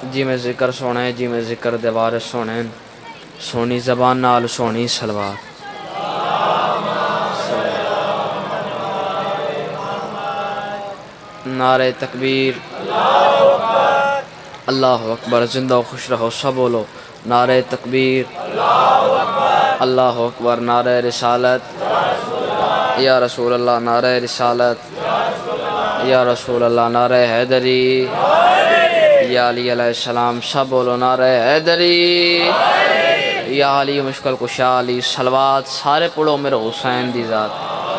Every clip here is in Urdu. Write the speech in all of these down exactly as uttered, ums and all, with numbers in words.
جی میں ذکر سونے جی میں ذکر دیوار سونے سونی زبان نال سونی سلوار نعرہ تکبیر اللہ اکبر زندہ و خوش رہو سب بولو نعرہ تکبیر اللہ اکبر نعرہ رسالت یا رسول اللہ نعرہ رسالت یا رسول اللہ نعرہ حیدری یا علی علیہ السلام سب بولو نعرہ حیدری یا علی مشکل کشا علی صلوات سارے پڑھو میرے حسین دی ذات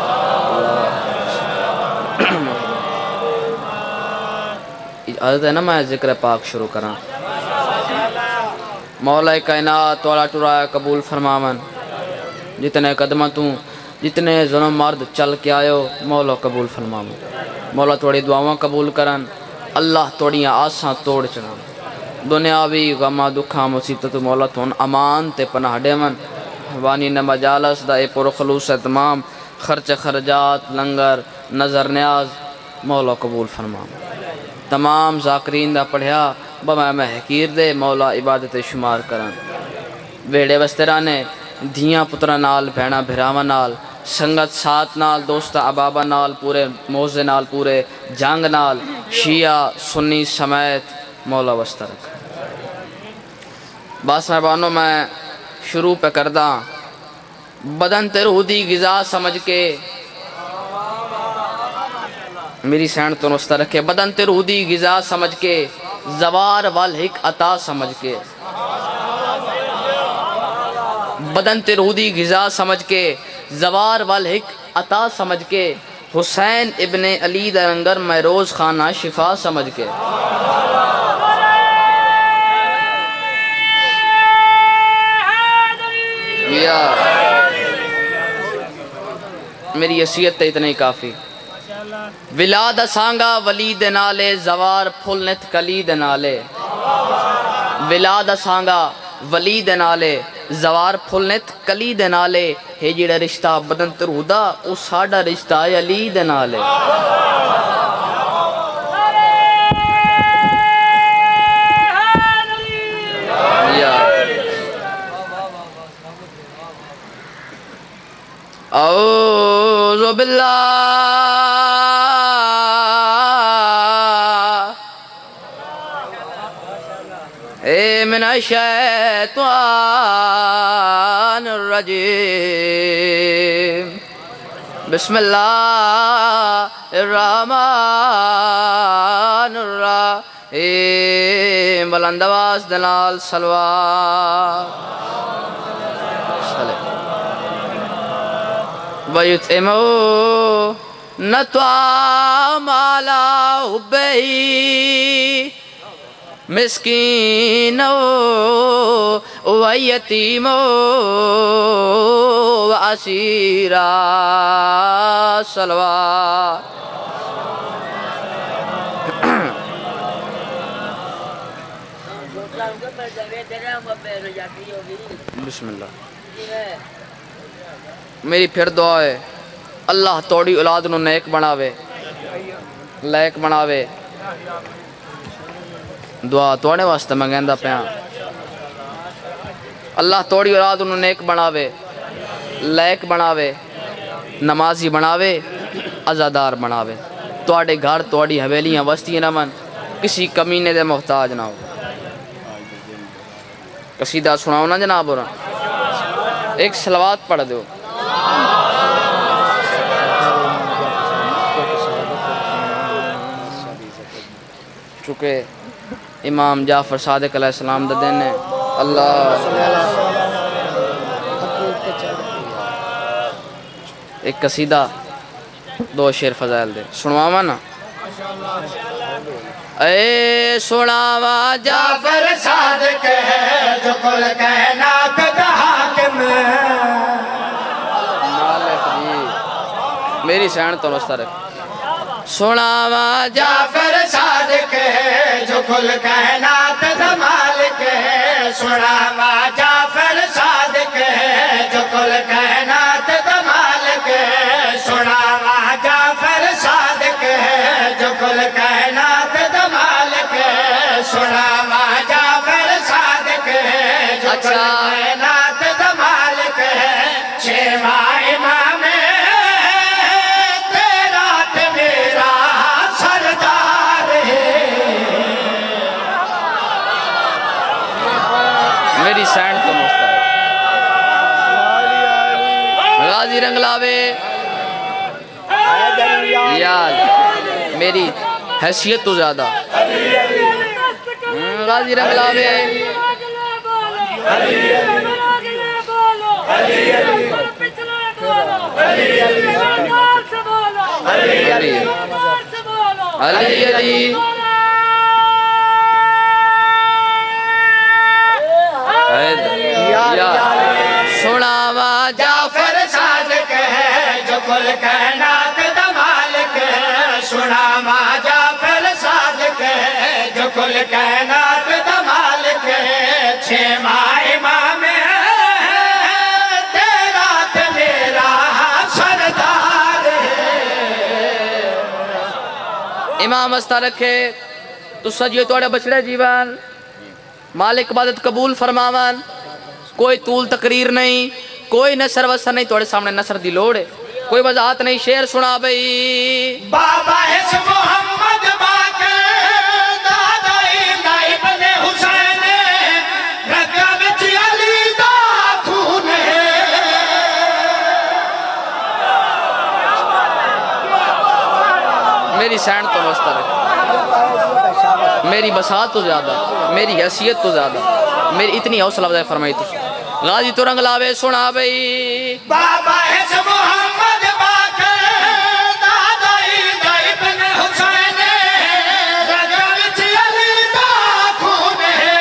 اجازت ہے نا میں ذکر پاک شروع کرا مولا کائنات والا ٹرائے قبول فرماون جتنے قدمہ تو جتنے ظلم مرد چل کے آئے مولا قبول فرماون مولا توڑی دعاواں قبول کرن اللہ توڑیاں آساں توڑ چنان دنیاوی غمہ دکھاں مصیبت مولا تون امان تے پناہ ڈیمن وانی نمہ جالس دا اے پر خلوص تمام خرچ خرجات لنگر نظر نیاز مولا قبول فرماون تمام ذاکرین دا پڑھیا بمائے میں حقیر دے مولا عبادت شمار کرن ویڑے بسترانے دھیاں پترہ نال بھینا بھراوہ نال سنگت سات نال دوست عبابہ نال پورے موزے نال پورے جنگ نال شیعہ سنی سمیت مولا وستہ رکھ باس مہربانوں میں شروع پہ کردہ بدن تے روح دی غذا سمجھ کے میری سینڈ تو نوستہ رکھے بدن تے روح دی غذا سمجھ کے زوار والحق عطا سمجھ کے بدن تے روح دی غذا سمجھ کے زوار والحق عطا سمجھ کے حسین ابن علی درنگر میں روز خانہ شفا سمجھ کے میری حیثیت تے اتنا ہی کافی ولاد سانگا ولید نالے زوار پھل نت کلید نالے ولاد سانگا ولید نالے زوار پھل نت کلید نالے ہے جیڑا رشتہ بدن ترہدا او ساڑا رشتہ علی نالے اعوذ باللہ اے من الشیطان الرجیم بسم اللہ الرحمن الرحیم بلند آواز دلال صلوات وَيُطْعِمُوا نَطْوَامَ عَلَىٰ حُبِّهِ مسکین و یتیم و اسیرا صلوات بسم اللہ میری پھر دعا ہے اللہ توڑی اولاد نو نیک بناوے لائق بناوے دعا توڑے واسطہ منگیندہ پیاں اللہ توڑی اولاد انہوں نیک بناوے لائق بناوے نمازی بناوے عزادار بناوے توڑے گھر توڑی حویلیاں وستی نہ من کسی کمینے دے محتاج نہ ہو قصیدہ سناؤ نا جناب اور ایک صلوات پڑھ دو چکے امام جعفر صادق علیہ السلام دا دین ہے اللہ ایک قصیدہ دو شعر فضائل دے سنواما نا اے سناوا جعفر صادق ہے جو کل کائنات دا حاکم مالک جی میری سین تو نستہ رکھ سناوا جعفر صادق ہے جو کل کائنات دا مالک ہے سناوا جعفر صادق ہے جو کل کائنات دا مالک ہے سناوا جعفر صادق ہے جو کل کائنات دا مالک ہے سناوا کائنات دا مالک ہے چھواں امام تیرا تے میرا سردار ہے میری سینڈ تو مستر غازی رنگلاوے یاد میری حیثیت تو زیادہ غازی رنگلاوے علی علی سناوا جعفر صادق ہے جو کل کائنات دا مالک ہے سناوا جعفر صادق ہے جو کل کائنات دا مالک ہے چھواں امام تیرا تے میرا سردار ہے امام استہ رکھے تو سجیے توڑے بچڑے جیوان مالک عبادت قبول فرماوان کوئی طول تقریر نہیں کوئی نصر وصر نہیں توڑے سامنے نصر دی لوڑ ہے کوئی وضاحت نہیں شعر سنا بھئی بابا اس محمد باقر دادا ایندہ ابن حسین رگا بچ علی دا خون ہے میری سینڈ تو مستر ہے میری بساط تو زیادہ میری حیثیت تو زیادہ میری اتنی حوصلہ افزائی فرمائی تو غازی تو رنگ لاوے سنا بھئی بابا اس محمد باقر دادا ایندہ ابن حسین رگا بچ علی دا خون ہے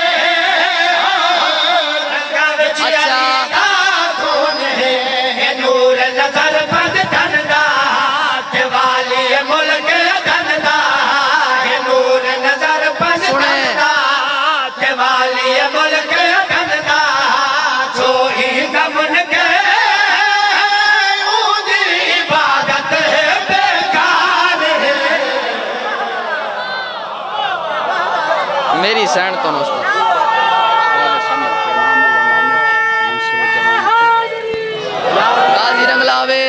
رگا بچ علی دا خون ہے نور نظر بند دندا دیوالی ملک دندا نور نظر بند دندا دیوالی ملک دندا جو ہی گمن کے اون دی عبادت بیکار ہے میری سینڈ تو مستر غازی رنگ لاوے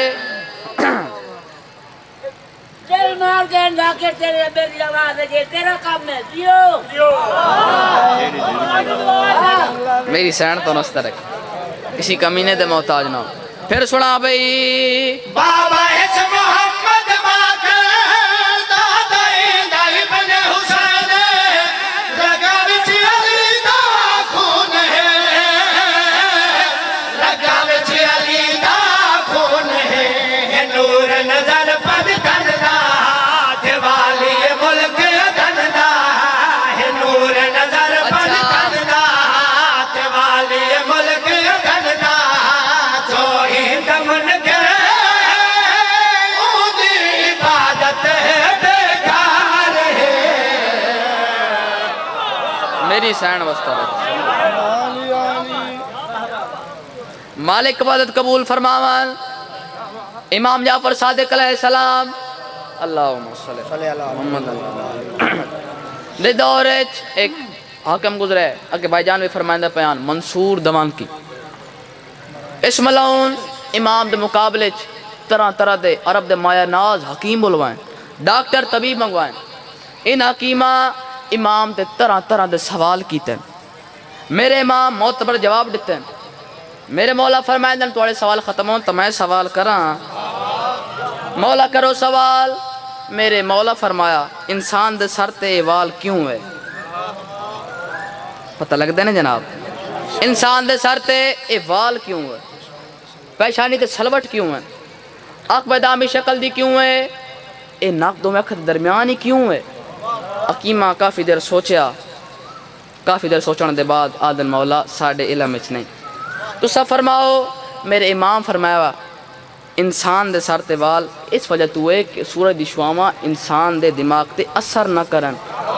دل مار کے نہ کہ تیرے میری آواز ہے تیرا کام ہے دیو میری سینڈ تو مستر ہے کسی کمینے دے محتاج نہ ہو پھر سنا بھئی بابا اس محمد باقر دادا ایندہ ابن حسین رگا بچ علی دا خون ہے رگا بچ علی دا خون ہے نور نظر پد دندا دیوالی ملک دندا نور نظر پد دندا دیوالی ملک دندا جو ہی دمن کے اون دی عبادت بیکار ہے میری سینڈ وستر ہے مالک عبادت قبول فرماوان امام جعفر صادق علیہ السلام اللہم صلی اللہ محمد دے دورچ ایک حاکم گزرے اگر بھائی جان بھی فرمائندہ پیان منصور دوان کی اس ملعون امام دے مقابلے طرح طرح دے عرب دے مایا ناز حکیم بلوائیں ڈاکٹر طبیب منگوائیں ان حکیمہ امام دے طرح طرح دے سوال کیتے ہیں میرے امام معتبر جواب دیتے ہیں میرے مولا فرمائندہ توڑے سوال ختم ہوں تو میں سوال کراں مولا کرو سوال میرے مولا فرمایا انسان دے سر تے وال کیوں ہے پتہ لگ دے نا جناب انسان دے سر تے وال کیوں ہے پیشانی تے سلوٹ کیوں ہے آنکھ بیدامی شکل دی کیوں ہے اے ناک دو میں اکھت درمیانی کیوں ہے حکیمہ کافی دیر سوچیا کافی دیر سوچنے دے بعد آدن مولا ساڑھے علم اچ نہیں تو سب فرماؤ میرے امام فرمایا انسان دے سر تے وال اس وجہ تو ہے کہ سورج دی شواما انسان دے دماغ تے اثر نہ کرن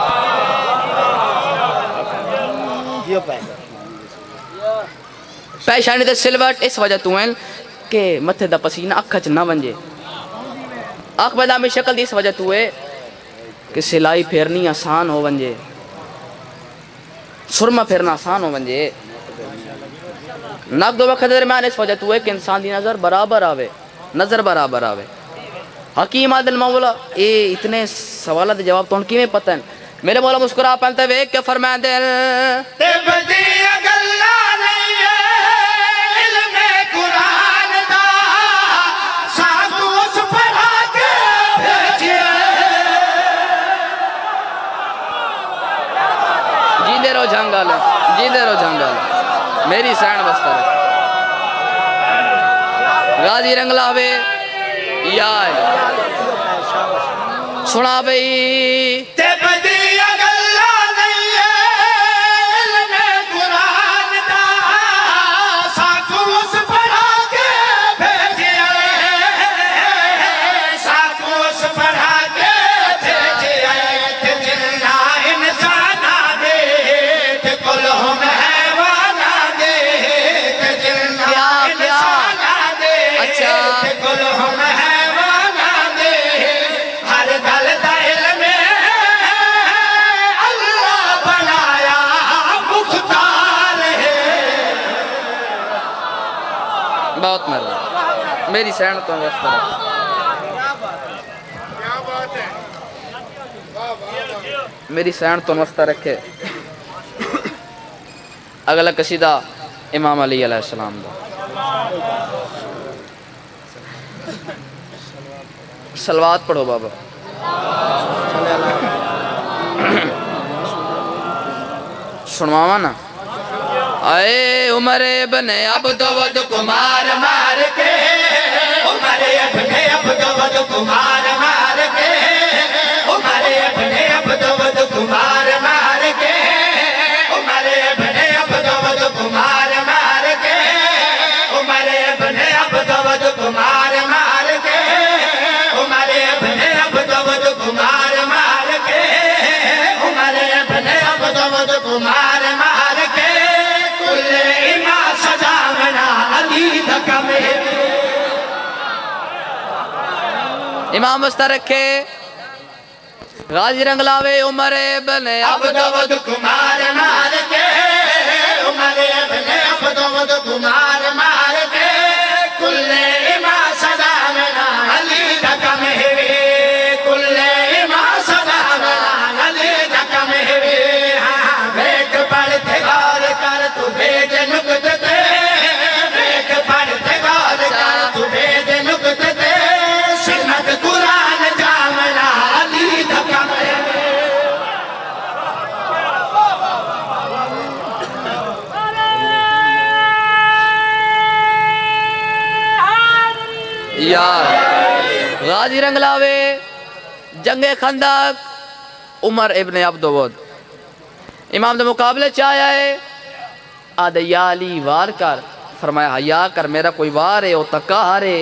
پیشانی تے سلوٹ اس وجہ تو ہے کہ متھے دا پسینہ اکھچ نہ ونجے آنکھ بیدامی شکل دی اس وجہ تو ہے کہ سلائی پھیرنی آسان ہو ونجے سرما پھیرنا آسان ہو ونجے ناک دو وقت درمیان اس وجہ تو ایک انسان دی نظر برابر آوے نظر برابر آوے حکیم عادل مولا اے اتنے سوالات جواب تو ان کی میں پتہ ہے میرے مولا مسکرا پہنتے ہوئے کہ فرمائیں دے تے بدی اگلا نہیں ہے علم قرآن دا ساتھ اس پڑھا کے بھیجئے جی دے رو جھنگا لے جی دے رو جھنگا لے میری سین بستر ہے غازی رنگلاوے یا سنا بھئی تے بدی اگلا نہیں ہے علم قرآن دا ساتھ اس پڑھا کے بھیجئے ساتھ اس پڑھا کے بھیجئے تے جنہ انسانہ دے تے کل ہم حیوانہ دے تے جنہ کیا کیا انسانہ دے اچھا تے کل ہم حیوانہ دے ہر گل دا علم اللہ بنایا مختار ہے بہت مرد میری سین تو بستر ہے میری سین تو مستہ رکھے اگلا قصیدہ امام علی علیہ السلام دا سلوات پڑھو بابا سنواما نا اے عمر ابن عبدود کمار مار کے عمر ابن عبدود کمار مار کے عمر ابن عبدود کمار مار کے عمر ابن عبدود کمار مار کے عمر ابن عبدود کمار مار کے عمر ابن عبدود کمار مار کے عمر ابن عبدود کمار مار کے کل ایما سجامنا علی دھکا میں امام مستہ رکھے غازی رنگلاوے عمر ابن عبدود کمار مار کے عمر ابن عبدود کمار مار کے کل ایما سجامنا علی دھکا میں کل ایما سجامنا علی دھکا میں بیک پڑھتے غور کر تو بیج نکت تے بیک پڑھتے غور کر تو بیج نکت تے سنت قرآن جامنا علی دھکا میں یار غازی رنگلاوے جنگ خندق عمر ابن عبدود امام دے مقابلے چاہیا ہے آدھے یا علی وار کر فرمایا حیا کر میرا کوئی وار ہے او تکا ہارے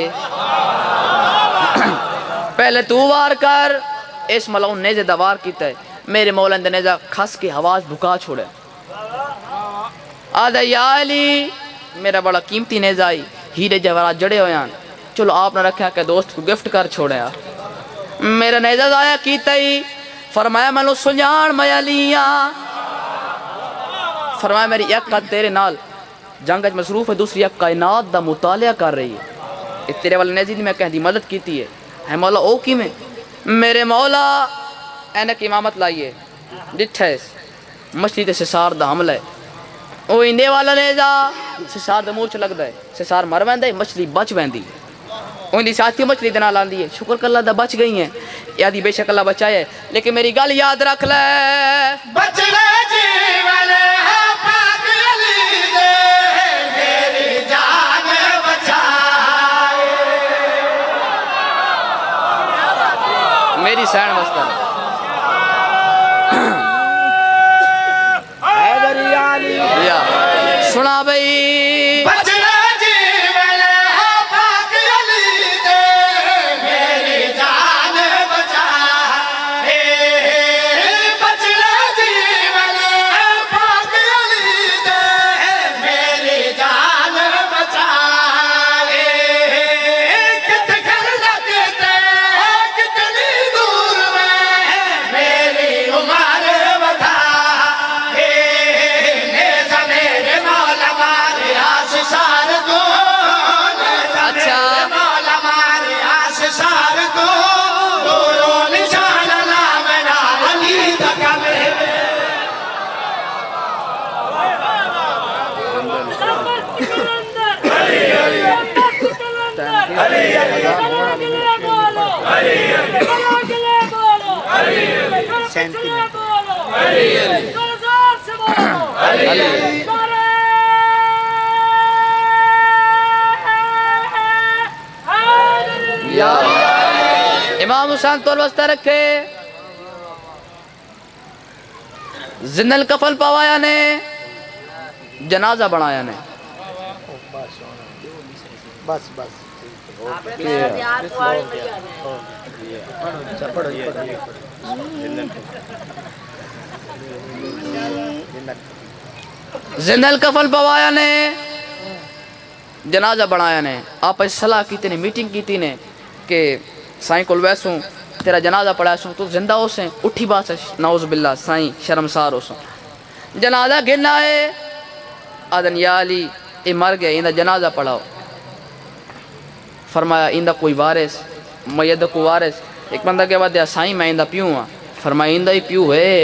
پہلے تو وار کر اس ملعون نیزے دا وار کیتا ہے میرے مولا نے نیزہ کھس کے حواس بھکا چھوڑے آدھے یا علی میرا بڑا قیمتی نیزہ آئی ہیرے جواہرات جڑے ہویاں چلو آپ نے رکھا کہ دوست کو گفٹ کر چھوڑے میرا نیزہ ضائع کیتا ہی فرمایا میں لو سنجان میں علیاں فرمایا میری ایک قد تیرے نال جنگج مصروف ہے دوسری ایک کائنات دا مطالعہ کر رہی ہے اس تیرے والے نیزی نے میں کہہ دی مدد کیتی ہے ہے مولا او کی میں میرے مولا اینک امامت لائیے ڈٹھے مچھلی تے سسار دا حمل ہے او اندے والا نیزہ سسار دا موچ لگ دے سسار مر ویندے مچھلی بچ ویندی ان دی ساتھی مچھلی دنا لاندی ہے شکر کہ اللہ دا بچ گئی ہیں یادی بے شک اللہ بچائے لیکن میری گل یاد رکھ لے بچ لے جیون ہے پاک علی دے میری جان بچائے میری سین مستر حیدری علی یا سنا بھئی بچ لے جیون ہے پاک علی دے میری جان بچائے بچ لے جیون ہے پاک علی دے میری جان بچائے کت گھر لگتے کتنی دور میں پینتی سنے منٹ بولو زور زور سے بولو علی یا امام حسین تو الوسطہ رکھے زند الکفل پوایا نے جنازہ بنایا نے بس بس آپ نے میرا دیار کواری میں زند الکفل پوایا نے جنازہ بنایا نے آپ اس صلاح کی تھی میٹنگ کی تھی نے کہ سائیں کل ویسوں تیرا جنازہ پڑھا سوں تو زندہ ہو سیں اٹھی بات ہے نعوذ باللہ سائیں شرمسار ہو سوں جنازہ گرنا ہے آدن یا علی اے مر گیا اندہ جنازہ پڑھاؤ فرمایا اندہ کوئی وارث میدہ کو وارث ایک بندہ کے بعد یا سائیں میں اندہ پیوں ہاں فرمایا اندہ ہی پیوں ہے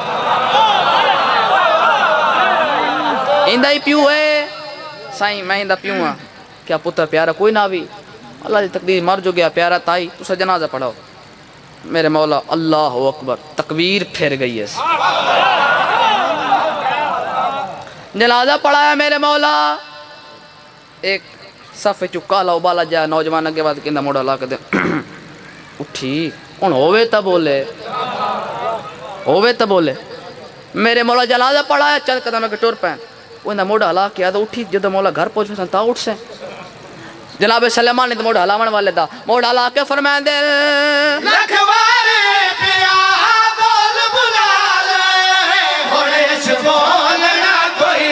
اندہ ہی پیوں ہے سائیں میں اندہ پیوں ہاں کیا پتر پیارا کوئی نہ بھی اللہ دی تقدیر مر جو گیا پیارا تائی تو اسے جنازہ پڑھاؤ میرے مولا اللہ اکبر تکبیر پھر گئی ہے جنازہ پڑھایا میرے مولا ایک صفحے چکالا ابالا جائے نوجوان کے بعد کہندہ موڑا لا کے دے اٹھی ان ہوئے تا بولے ہوئے تا بولے میرے مولا جنازہ پڑھایا چل قدمہ کے ٹور پہن وہ اندہ موڑا لا کیا دا اٹھی جدہ مولا گھر پہنچ میں تا اٹھ سے جناب سلیمان نے تو موڑا ہلاون والے دا موڑا ہلا کے فرمائیں دے لکھوارے پیا بول بلا لے ہوڑے سے بولنا کوئی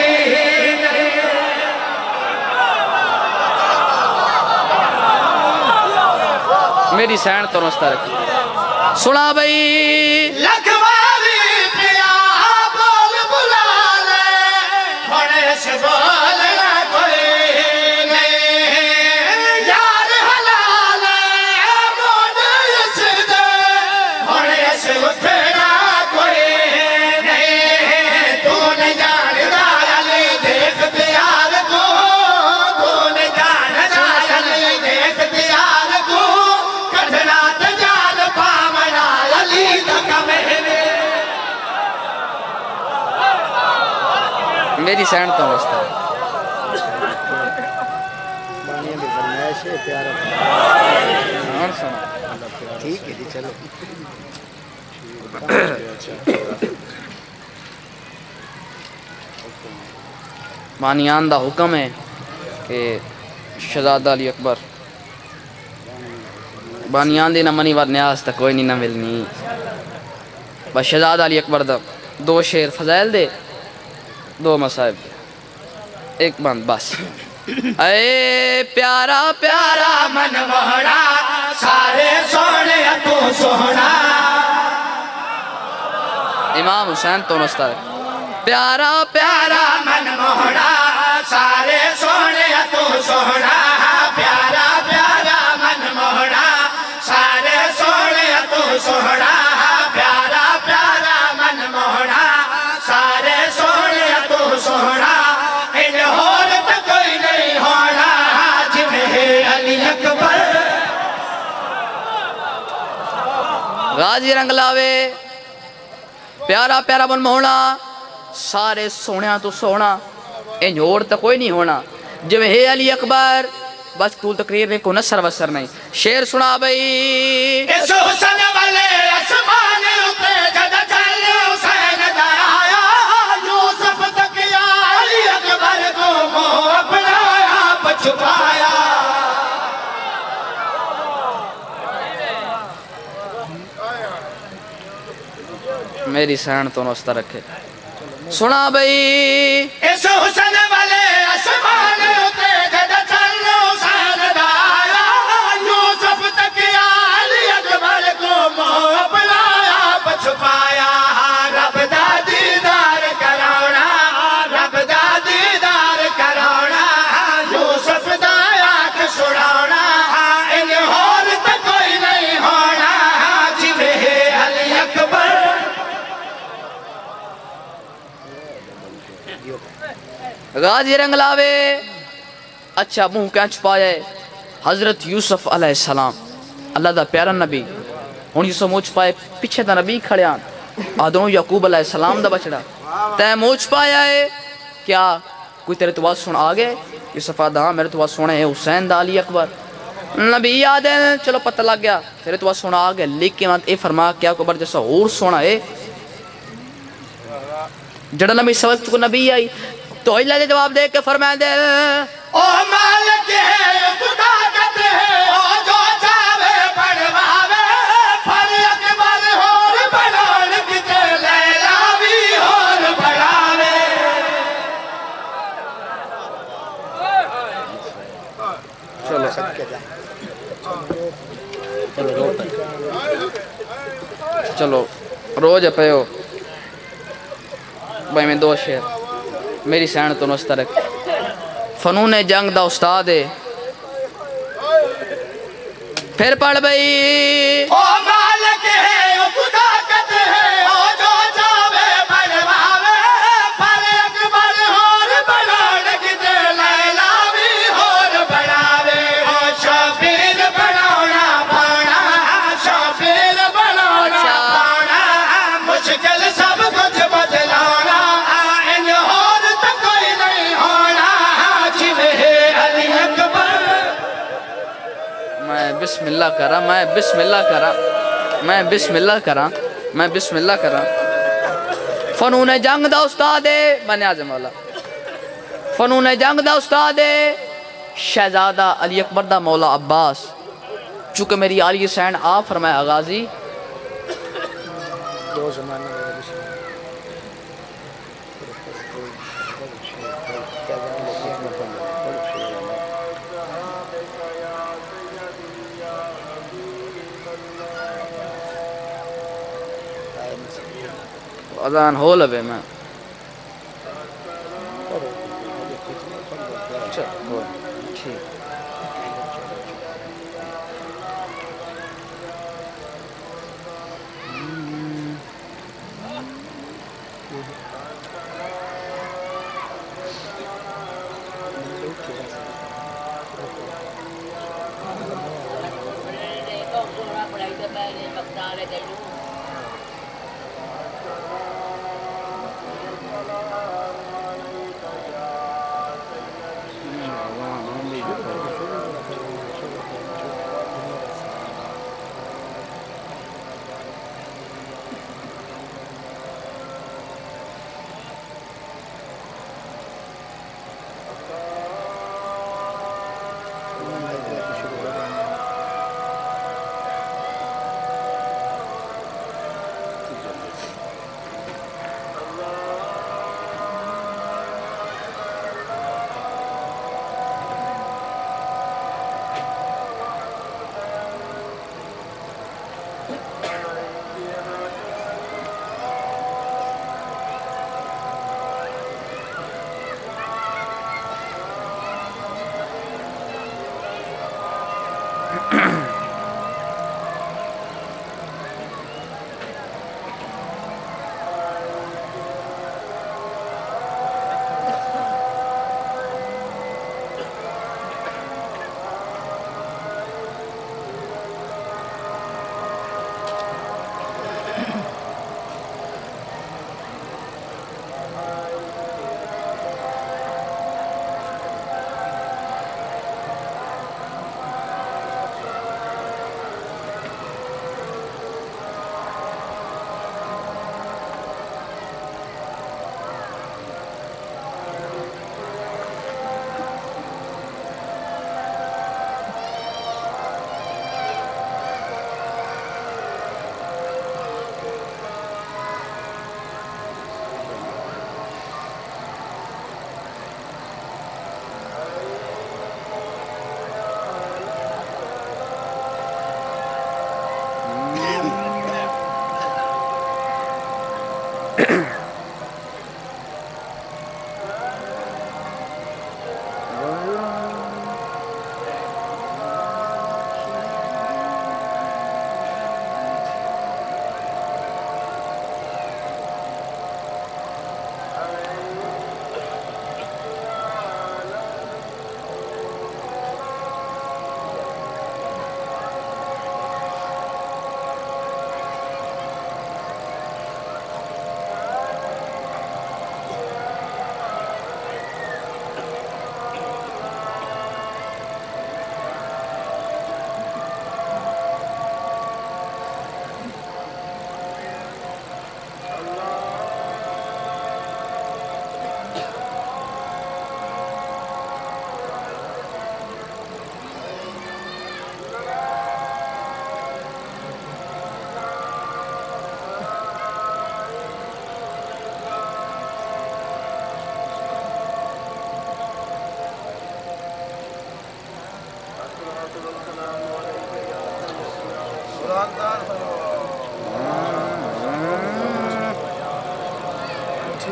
میری سین تو رستہ رکھی سنا بھئی لکھوارے پیا بول بلا لے ہوڑے سے بولنا کوئی میری سینڈ تو رستہ ہے بانیاں بھی فرمائش ہے پیارا اور سنا ٹھیک ہے جی چلو بانیان دا حکم ہے کہ شہزادہ علی اکبر بانیان دی نہ منی وار نیاز تا کوئی نہیں نہ ملنی بس شہزادہ علی اکبر دا دو شیر فضائل دے دو مصائب دے ایک بند بس اے پیارا پیارا من موڑا سارے سونے تو سونا امام حسین تو نستا ہے پیارا پیارا من موڑا سارے سونے تو سونا پیارا پیارا من موڑا سارے سونے تو سونا پیارا پیارا من موڑا سارے سونے تو سونا ان ہور تو کوئی نہیں ہونا جنہیں علی اکبر غازی رنگ لاوے پیارا پیارا من موڑا سارے سونے تو سونا ان ہور تو کوئی نہیں ہونا جو ہے علی اکبر بس طول تقریر میں کو نصر وصر نہیں شیر سنا بھئی اس حسن والے اسمان اپنے جد چل حسین دایا یوسف تک یا علی اکبر کو مو اپنا آپ چھپایا میری سین تو نوستہ رکھے سنا بھئی اس حسن والے اسمان اپنے جد چل حسین دایا یوسف تک یا علی اکبر کو مو اپنا آپ چھپایا رب دا دیدار کرونا رب دا دیدار کرونا یوسف دا آنکھ سڑاونا ان ہور تو کوئی نہیں ہونا جنہیں علی اکبر غازی رنگ لاوے اچھا منہ کیا چھپائے حضرت یوسف علیہ السلام اللہ دا پیارا نبی ہون یوسف منہ چھپائے پیچھے دا نبی کھڑے آن آدھوں یعقوب علیہ السلام دا بچڑا تے موچ پایا ہے کیا کوئی تیرے تو بات سن آگے یہ صفحہ دا میرے تو بات سنے ہے حسین دا علی اکبر نبی یاد ہے چلو پتہ لگ گیا تیرے تو بات سن آگے لیکن اے فرما کیا اکبر جیسا اور سونا ہے جڑا نبی سوچ کو نبی آئی تو اللہ نے جواب دے کے فرمائے دے او مالک ہے خدا کہتے ہیں او جو چاہے بڑھواوے پھر اکبر اور بڑھان کتے لیلا بھی اور بڑھاوے چلو چلو روز پہ ہو بھائی میں دو شعر میری سین تو نسترک فنون جنگ دا استاد ہے پھر پڑھ بھئی او مالک ہے خدا کہتے ہیں او جو چاہے بڑھواوے پھر اکبر اور بڑھان کتے لیلا بھی اور بڑھاوے او شبیر بڑھانا پانا شبیر بڑھانا پانا مشکل سب کچھ بدلانا ان اور تو کوئی نہیں ہونا جنہیں علی اکبر میں بسم اللہ کرا میں بسم اللہ کرا میں بسم اللہ کرا میں بسم اللہ کرا فنون جنگ دا استاد ہے بن اعظم مولا فنون جنگ دا استاد ہے شہزادہ علی اکبر دا مولا عباس چونکہ میری عالی حسین آپ فرمائے آغازی دو زمانے میں اذان ہو لبے میں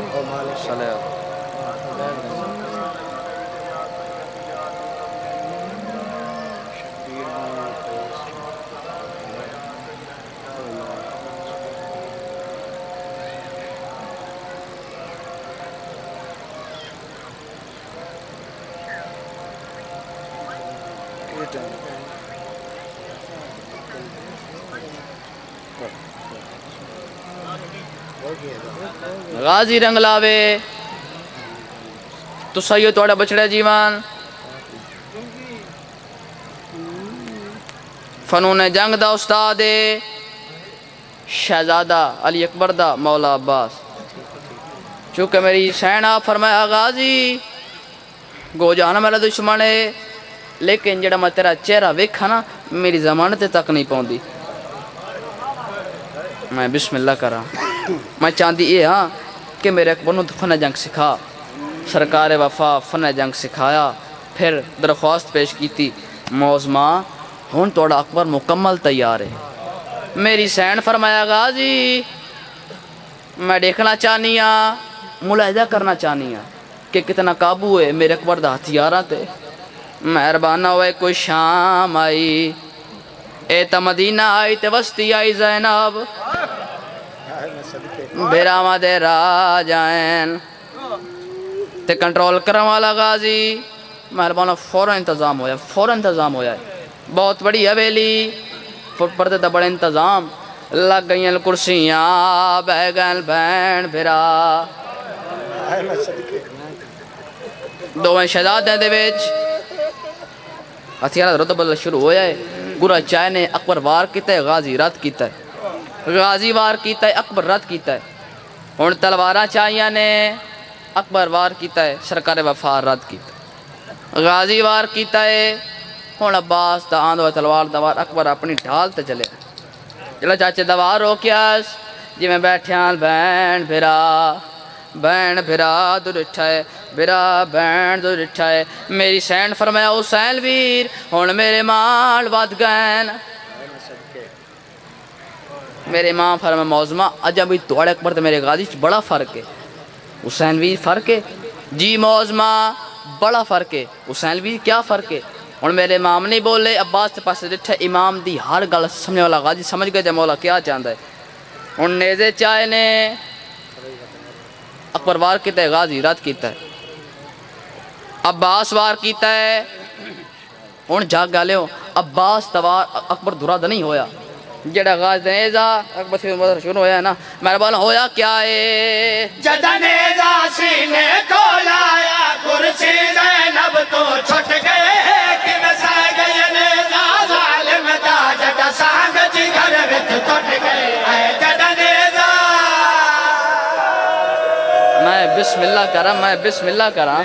صلی غازی رنگ لاوے تو سیو توڑا بچڑے جیوان فنون جنگ دا استاد شہزادہ علی اکبر دا مولا عباس چونکہ میری سینہ فرمایا غازی گو جانا میرا دشمن ہے لیکن جڑا میں تیرا چہرہ ویکھا نا میری ضمانت تک نہیں پاؤندی میں بسم اللہ کرا میں چاندی یہ ہاں کہ میرے اکبر نے فن جنگ سکھا سرکار وفا فن جنگ سکھایا پھر درخواست پیش کی تھی موزماں ہون توڑا اکبر مکمل تیار ہے میری سین فرمایا غازی میں دیکھنا چاہنی ہاں ملاحظہ کرنا چاہنی ہاں کہ کتنا قابو ہے میرے اکبر دا ہتھیاراں تے مہربانہ ہوئے کوئی شام آئی اے تا مدینہ آئی تے وسطی آئی زینب بیرامہ دے راجائن تے کنٹرول کرن والا غازی مہربانہ فوراں انتظام ہویا فوراں انتظام ہویا ہے بہت بڑی حویلی فٹ پڑتے تا بڑے انتظام لگ گئیں کرسیاں بہ گئیں بین بھرا دوویں شہزادیں دے وچ ہتھیارہ رد بدل شروع ہویا ہے گرا چائے نے اکبر وار کیتا ہے غازی رد کیتا ہے غازی وار کیتا ہے اکبر رد کیتا ہے ہن تلواراں چاہیاں نے اکبر وار کیتا ہے سرکار وفا رد کیتا ہے غازی وار کیتا ہے ہن عباس دا آندھ ہوئے تلوار دوار اکبر اپنی ڈھال تے چلے چلو چاچے دوار ہو کیاس جی میں بیٹھیاں بین بھرا بین بھرا دو رٹھا ہے بھرا بین دو رٹھا ہے میری سین فرمایا حسین ویر ہون میرے مال واد گئن میرے ماں فرمایا موزمہ اجا بھی توڑے اکبر تے میرے غازی بڑا فرق ہے حسین ویر فرق ہے جی موزمہ بڑا فرق ہے حسین ویر کیا فرق ہے اور میرے امام نہیں بولے عباس تے پاسے رٹھا امام دی ہر گل سمجھنے والا غازی سمجھ گئے جا مولا کیا چاہتا ہے ان نیزے چائے نے اکبر وار کیتا ہے غازی رد کیتا ہے عباس وار کیتا ہے ان جاگ گالے ہوں عباس توار اکبر دراد نہیں ہویا جڑا غاز نیزہ اکبر سے مدر شروع ہویا ہے نا میرے بالا ہویا کیا ہے جدہ نیزہ سینے کو لایا کرسی زینب تو چھٹ گئے کہ نسا گئے نیزہ ظالم دا جدہ سانگ جی گھر وچ ٹوٹ گئے اے جدہ نیزہ میں بسم اللہ کرا میں بسم اللہ کرا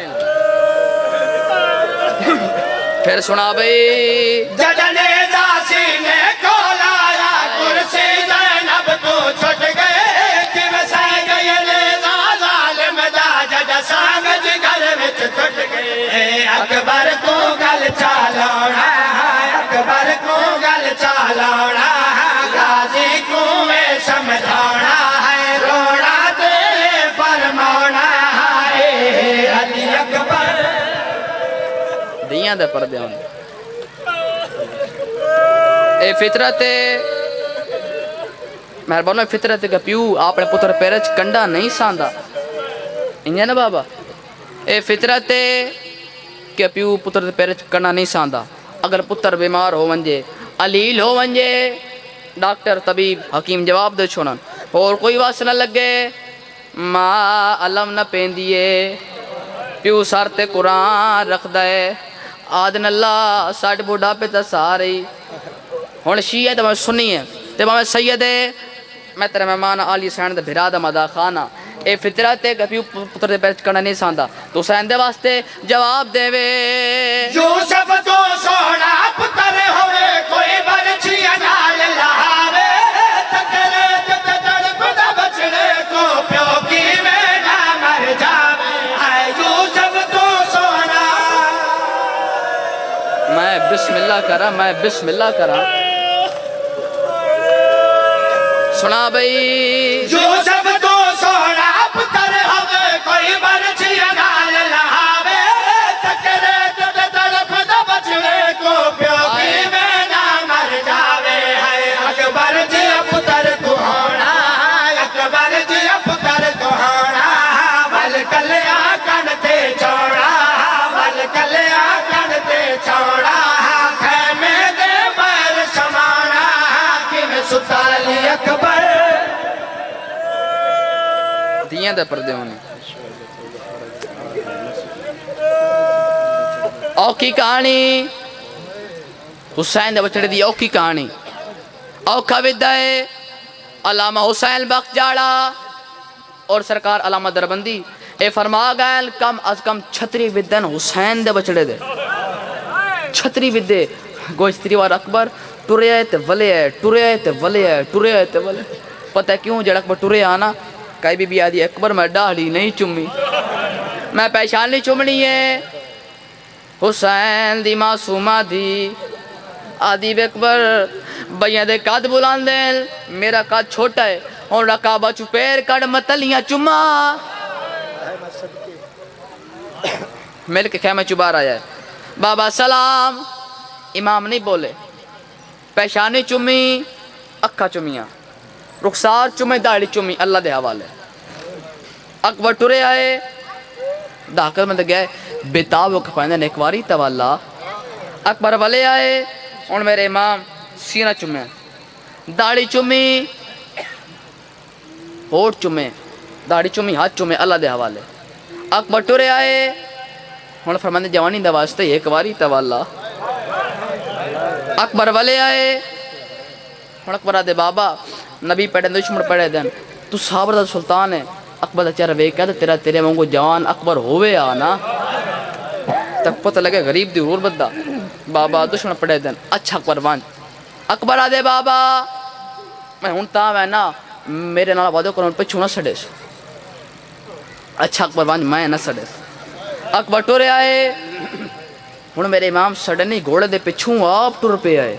پھر سنا بھئی جدہ نیزہ سینے کو لایا کرسی زینب تو چھٹ گئے کہ نسا گئے نیزہ ظالم دا جدہ سانگ جی گھر وچ ٹوٹ گئے اکبر کو گل چالوڑا اکبر کو گل چالوڑا غازی کو میں سمجھوڑا ہے روڑا دے فرموڑا ہے علی اکبر دیاں دے پردے ہوں اے فطرت مہربانو فطرت کا پیو آپ نے پتر پیرچ کنڈا نہیں ساندہ انجھے نا بابا اے فطرت کہ پیو پتر پیرچ کنڈا نہیں ساندہ اگر پتر بیمار ہو ونجے علیل ہو ونجے ڈاکٹر طبیب حکیم جواب دے چھوڑن اور کوئی واسطہ نہ لگے ماں علم نہ پین دیئے پیو سارتے قرآن رکھ دائے آدن اللہ ساٹھ بوڑھا پہ تا ساری ہون شیعہ تو میں سنی ہے تو میں سید ہے میں تیرے مہمان آلی سین دے بھرا دا مدا خانہ اے فطرت ہے کہ پیو پتر دے پیرچ کرنا نہیں ساندہ تو سین دے واسطے جواب دے وے یوسف تو سونا پتر ہوئے کوئی برچی انال لہاوے تکرے جتے تڑپ دا بچڑے کو پیو کی میں نہ مر جاوے اے یوسف تو سونا میں بسم اللہ کرا میں بسم اللہ کرا سنا بھئی یوسف تو سونا پتر ہوئے دیاں دے پردے ہونے اوکھی کہانی حسین دے بچڑے دی اوکھی کہانی اوکھا ودائے علامہ حسین بخت جاڑا اور سرکار علامہ دربندی اے فرما گئے کم از کم چھتری ودن حسین دے بچڑے دے چھتری ودے گوشتری وار اکبر ٹورے آئے تے ولے آئے ٹورے آئے تے ولے آئے ٹورے آئے تے ولے پتہ کیوں جڑا اکبر ٹورے آنا کئی بی بی آدھی اکبر میں ڈاڑی نہیں چمی میں پیشان نہیں چمنی ہے حسین دی معصومہ دی آدھی بے اکبر بھائیاں دے قد بلان دیں میرا قد چھوٹا ہے اور رکابہ چپیر کڑ متلیاں چما مل کے خیمہ چبار آیا ہے بابا سلام امام نہیں بولے پیشانی چمی اکھا چمیاں رخسار چمی داڑی چمی اللہ دے حوالے اکبر ٹورے آئے داکر میں دے گئے بیتاب کپائندے نیکواری توالا اکبر والے آئے ان میرے امام سینہ چمیں داڑی چمی ہوٹ چمیں داڑی چمی ہاتھ چمیں اللہ دے حوالے اکبر ٹورے آئے انہوں فرماندے جوانی دا واسطے ایک واری توالا اکبر والے آئے انہوں اکبر آدھے بابا نبی پڑھے دشمن پڑھے دن تو صابر دا سلطان ہے اکبر دا چہرہ وے کہتا تیرا تیرے مانگو جوان اکبر ہوئے آنا تک پتہ لگے غریب دی غرور بدہ بابا دشمن پڑھے دن اچھا اکبر وانج اکبر آدھے بابا میں ہونتا میں نا میرے نالا وعدہ کروں پہ چھونا سڑے سو اچھا اکبر وانج میں نہ سڑے سو اکبر ٹورے آئے ہوں میرے امام سڑے نہیں گھوڑے دے پچھوں آپ ٹور پہ آئے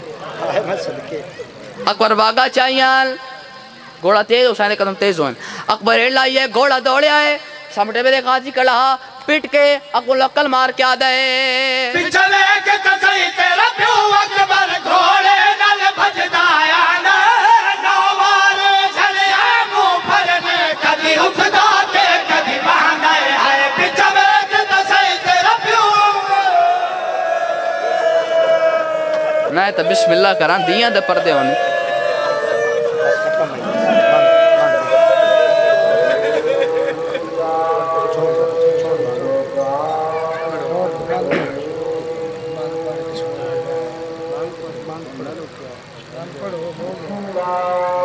اکبر واگا چاہیان گھوڑا تیز حسین دے قدم تیز ہوئیں اکبر ایڈ لائیے گھوڑا دوڑے آئے سامٹے میں دے غازی کڑا پٹ کے اکبر لکل مار کے آدھے پچھلے کے تسائی تیرا پیو اکبر گھوڑے نل بجدایا نا نوار جھلے آئے مو پھرنے کدی اٹھدا کے کدی باندھائے آئے پچھلے کے تسائی تیرا پیو میں تو بسم اللہ کران دیاں دے پردے ہونے Oh